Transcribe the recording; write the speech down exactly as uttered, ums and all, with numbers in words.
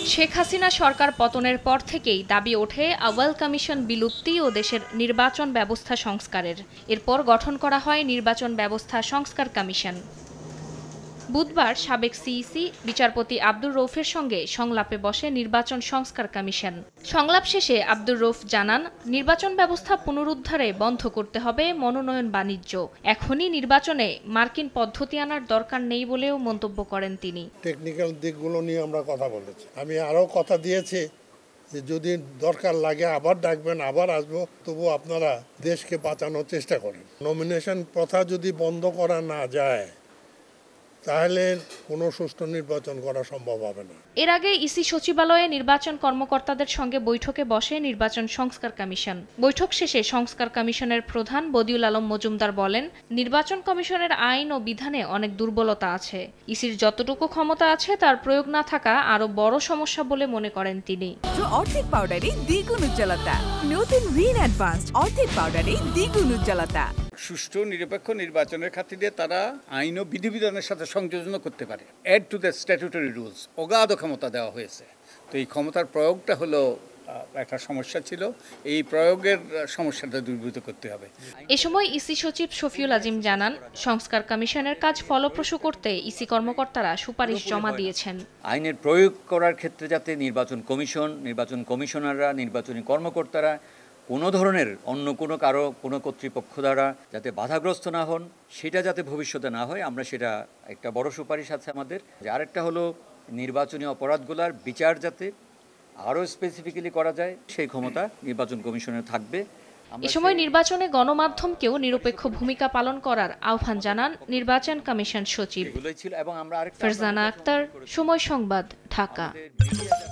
শেখ হাসিনা সরকার পতনের পর থেকেই দাবি ওঠে আওয়াল কমিশন বিলুপ্তি ও দেশের নির্বাচন ব্যবস্থা সংস্কারের। এরপর গঠন করা হয় নির্বাচন ব্যবস্থা সংস্কার কমিশন। বুধবার সাবেক সিইসি বিচারপতি আব্দুর রৌফের সঙ্গে সংলাপে বসে নির্বাচন সংস্কার কমিশন। সংলাপ শেষে আব্দুর রৌফ জানান, নির্বাচন ব্যবস্থা পুনরুদ্ধারে বন্ধ করতে হবে মনোনয়ন বাণিজ্য। এখনই নির্বাচনে মার্কিন পদ্ধতি আনার দরকার নেই বলেও মন্তব্য করেন তিনি। টেকনিক্যাল দিকগুলো নিয়ে আমরা কথা বলেছি। আমি আরও কথা দিয়েছি যে যদি দরকার লাগে আবার ডাকবেন, আবার আসবো, তবু আপনারা দেশকে বাঁচানোর চেষ্টা করেন। নমিনেশন প্রথা যদি বন্ধ করা না যায় তাহলে কোনো সুষ্ঠু নির্বাচন করা সম্ভব হবে না। এর আগে ইসি সচিবালয়ে নির্বাচন কর্মকর্তাদের সঙ্গে বৈঠকে বসে নির্বাচন সংস্কার কমিশন। বৈঠক শেষে সংস্কার কমিশনের প্রধান বদিউল আলম মজুমদার বলেন, নির্বাচন কমিশনের আইন ও বিধানে অনেক দুর্বলতা আছে। ইসির যতটুকু ক্ষমতা আছে তার প্রয়োগ না থাকা আরো বড় সমস্যা বলে মনে করেন তিনি। অর্ধেক পাউডারে দ্বিগুণ উজ্জ্বলতা, নতুন রিন অ্যাডভান্সড অর্ধেক পাউডারে দ্বিগুণ উজ্জ্বলতা। সুষ্ঠু নিরপেক্ষ নির্বাচনের খাতিরে তারা আইন ও বিধিবিধানের সাথে সংযোজন করতে পারে। Add to the statutory rules অগাধ ক্ষমতা দেওয়া হয়েছে। তো এই ক্ষমতার প্রয়োগটা হলো একটা সমস্যা ছিল, এই প্রয়োগের সমস্যাটা দূরীভূত করতে হবে। এ সময় ইসি সচিব শফিউল আজিম জানান, সংস্কার কমিশনের কাজ ফলপ্রসূ করতে ইসি কর্মকর্তারা সুপারিশ জমা দিয়েছেন। আইনের প্রয়োগ করার ক্ষেত্রে যাতে নির্বাচন কমিশন, নির্বাচন কমিশনাররা, নির্বাচনী কর্মকর্তারা কোনো ধরনের অন্য কোনো কারো কোনো কর্তৃপক্ষ দ্বারা যাতে বাধাগ্রস্ত না হন, সেটা যাতে ভবিষ্যতে না হয়, আমরা সেটা একটা বড় সুপারিশ আছে আমাদের। আরেকটা হলো নির্বাচনী অপরাধগুলোর বিচার যাতে আরও স্পেসিফিক্যালি করা যায়, সেই ক্ষমতা নির্বাচন কমিশনের থাকবে। এ সময় নির্বাচনে গণমাধ্যমকেও নিরপেক্ষ ভূমিকা পালন করার আহ্বান জানান নির্বাচন কমিশন সচিব। এগুলোই ছিল এবং আমরা আরেকটা ফারজানা আক্তার, সময় সংবাদ, ঢাকা।